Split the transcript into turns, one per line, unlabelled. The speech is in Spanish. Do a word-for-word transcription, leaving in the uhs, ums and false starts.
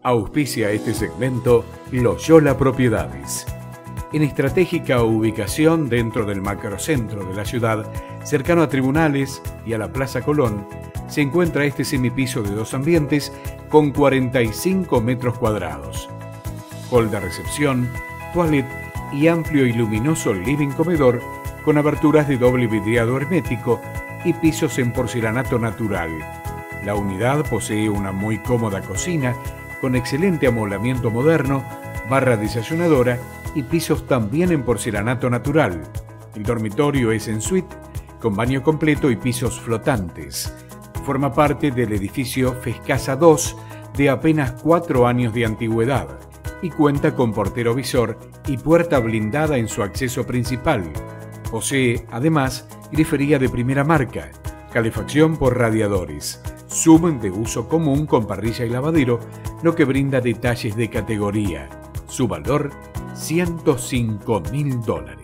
Auspicia este segmento Loyola Propiedades. En estratégica ubicación dentro del macrocentro de la ciudad, cercano a tribunales y a la Plaza Colón, se encuentra este semipiso de dos ambientes con cuarenta y cinco metros cuadrados. Hall de recepción, toilet y amplio y luminoso living comedor con aberturas de doble vidriado hermético y pisos en porcelanato natural. La unidad posee una muy cómoda cocina con excelente amoblamiento moderno, barra desayunadora y pisos también en porcelanato natural. El dormitorio es en suite, con baño completo y pisos flotantes. Forma parte del edificio Fescasa dos, de apenas cuatro años de antigüedad, y cuenta con portero visor y puerta blindada en su acceso principal. Posee, además, grifería de primera marca, calefacción por radiadores, sub de uso común con parrilla y lavadero, lo que brinda detalles de categoría. Su valor, ciento cinco mil dólares.